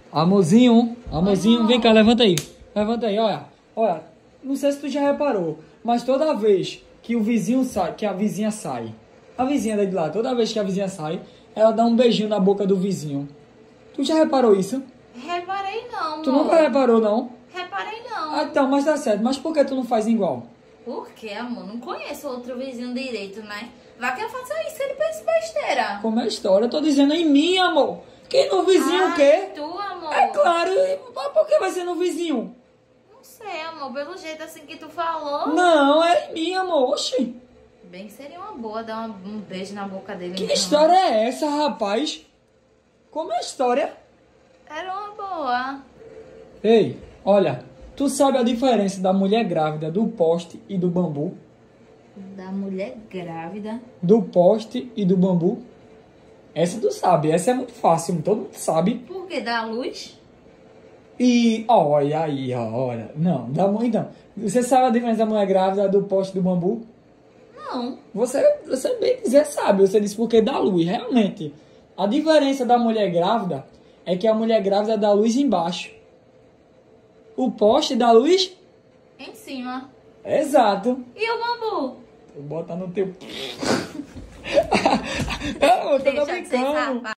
Amorzinho, vem cá, levanta aí. Levanta aí, olha. Olha, não sei se tu já reparou, mas toda vez que o vizinho sai, que a vizinha sai, a vizinha daí de lá, toda vez que a vizinha sai, ela dá um beijinho na boca do vizinho. Tu já reparou isso? Reparei não, amor. Tu nunca reparou, não? Reparei não. Ah, então, mas tá certo. Mas por que tu não faz igual? Por quê, amor? Não conheço outro vizinho direito, né? Vai que eu faça isso, ele pensa besteira. Como é a história? Eu tô dizendo em mim, amor. Quem no vizinho o quê? Tu, amor. É claro, mas por que vai ser no vizinho? Não sei, amor. Pelo jeito assim que tu falou. Não, é em mim, amor. Oxi. Bem que seria uma boa dar um beijo na boca dele. Que então. história é essa, rapaz? Como é a história? Era uma boa. Ei, olha, tu sabe a diferença da mulher grávida do poste e do bambu? Da mulher grávida. Do poste e do bambu? Essa tu sabe, essa é muito fácil, todo mundo sabe. Por que? Da luz? E olha aí, olha. Não, então. Você sabe a diferença da mulher grávida do poste e do bambu? Não. Você bem dizer sabe, você disse porque dá luz, realmente. A diferença da mulher grávida é que a mulher grávida dá luz embaixo. O poste dá luz? Em cima. Exato. E o bambu? Vou botar no teu... Eu tô Deixa de ser brincando. safado.